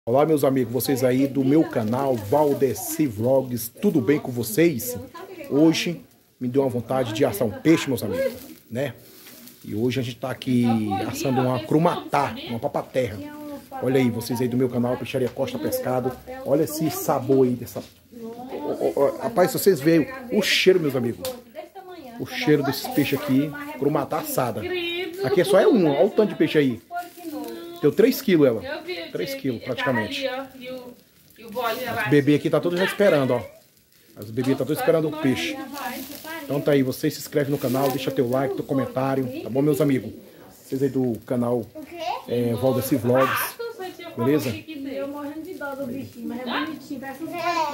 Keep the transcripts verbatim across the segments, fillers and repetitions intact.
Olá, meus amigos, vocês aí do meu canal Valdeci Vlogs, tudo bem com vocês? Hoje me deu uma vontade de assar um peixe, meus amigos, né? E hoje a gente tá aqui assando uma crumatá, uma papaterra. Olha aí, vocês aí do meu canal Peixaria Costa Pescado. Olha esse sabor aí dessa... Oh, oh, oh, rapaz, se vocês veem o cheiro, meus amigos, o cheiro desses peixes aqui, crumatá assada. Aqui é só é um, olha o tanto de peixe aí. Deu três quilos ela. três quilos praticamente. Os bebês aqui tá todos já esperando, ó. Os bebês tá todos esperando o peixe. Então tá aí, vocês se inscrevem no canal, deixa teu like, teu comentário, tá bom, meus amigos? Vocês aí do canal é, Valdeci Vlogs, beleza? Eu morrendo de dó do bichinho, mas é bonitinho, parece um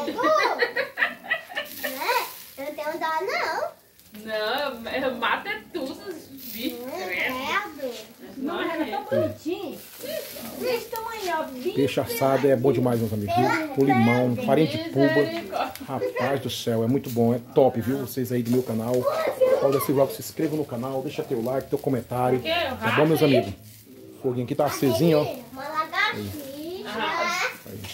Eu não tenho dó, não. Não, mata tudo os bichos. Não, mas é tão bonitinho. Desse tamanho, ó. Peixe assado é bom demais, meus amigos, viu? Com limão, farinha de puba. Rapaz do céu, é muito bom, é top, viu? Vocês aí do meu canal. Valdeci Vlogs, se inscrevam no canal, deixa teu like, teu comentário. Tá bom, meus amigos? O foguinho aqui tá acesinho, ó. Uma lagartixa.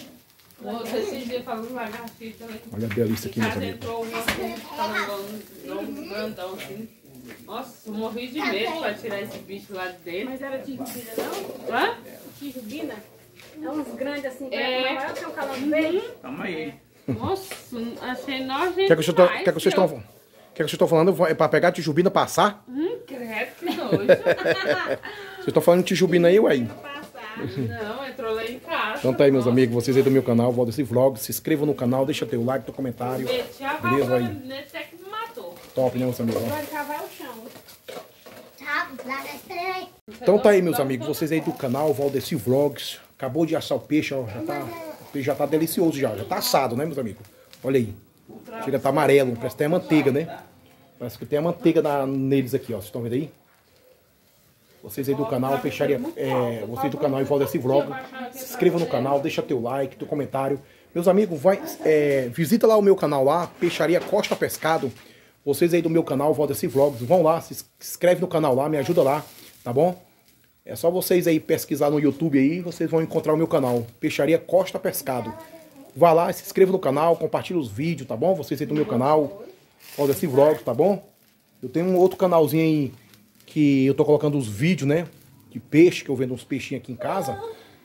Esses dias falando lagartixa também. Olha a delícia aqui, meus Casa amigos. entrou um assim, falando um grandão assim. Nossa, eu morri de medo pra tirar esse bicho lá de dentro. Mas era de rubina, não? Hã? De rubina? É uns grandes assim, que É. é maior que um calão verde. Calma aí. Nossa, achei nojento. Quer que, eu tô, quer que vocês estão... Quer que vocês estão falando? É pra pegar a tijubina passar? Hum, credo, que nojo. Vocês estão falando de tijubina aí, ué? Não, entrou lá em casa. Então tá aí, meus amigos, vocês aí do meu canal, Valdeci Vlogs, se inscrevam no canal, deixa teu like, teu comentário. Meti a Beleza vassoura aí? nesse é que me matou. Top, né, meus amigos? Ó. Pode cavar o chão. Tá, lá na estreia. Então tá aí, meus amigos, vocês aí do canal Valdeci Vlogs. Acabou de assar o peixe, ó. Já tá, o peixe já tá delicioso já. Já tá assado, né, meus amigos? Olha aí. Chega a tá amarelo, parece que tem a manteiga, né? Parece que tem a manteiga na, neles aqui, ó. Vocês estão vendo aí? Vocês aí do canal Peixaria, é, vocês do canal Valdeci Vlog, se inscrevam no canal, deixa teu like, teu comentário. Meus amigos, vai, é, visita lá o meu canal lá, Peixaria Costa Pescado. Vocês aí do meu canal Valdeci Vlogs, vão lá, se inscreve no canal lá, me ajuda lá, tá bom? É só vocês aí pesquisar no YouTube aí, vocês vão encontrar o meu canal, Peixaria Costa Pescado. Vá lá, se inscreva no canal, compartilha os vídeos, tá bom? Vocês aí do meu canal Valdeci Vlogs, tá bom? Eu tenho um outro canalzinho aí que eu tô colocando os vídeos, né, de peixe, que eu vendo uns peixinhos aqui em casa.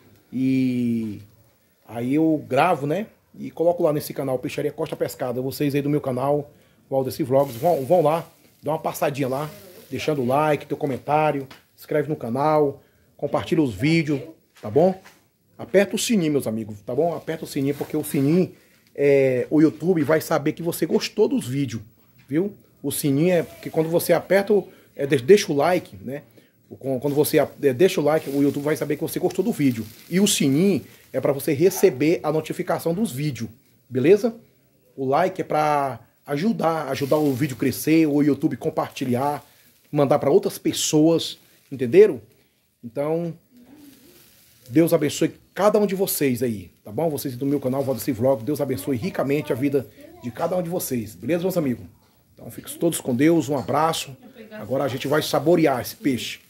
E aí eu gravo, né, e coloco lá nesse canal, Peixaria Costa Pescada. Vocês aí do meu canal, Valdeci Vlogs, vão, vão lá, dá uma passadinha lá, deixando o like, teu comentário, se inscreve no canal, compartilha os vídeos, tá bom? Aperta o sininho, meus amigos, tá bom? Aperta o sininho, porque o sininho, é, o YouTube vai saber que você gostou dos vídeos, viu? O sininho é porque quando você aperta o É, deixa o like, né? Quando você é, deixa o like, o YouTube vai saber que você gostou do vídeo. E o sininho é para você receber a notificação dos vídeos, beleza? O like é para ajudar, ajudar o vídeo a crescer, o YouTube compartilhar, mandar para outras pessoas, entenderam? Então, Deus abençoe cada um de vocês aí, tá bom? Vocês do meu canal Valdeci Vlog, Deus abençoe ricamente a vida de cada um de vocês, beleza, meus amigos? Então, fiquem todos com Deus, um abraço. Agora a gente vai saborear esse peixe.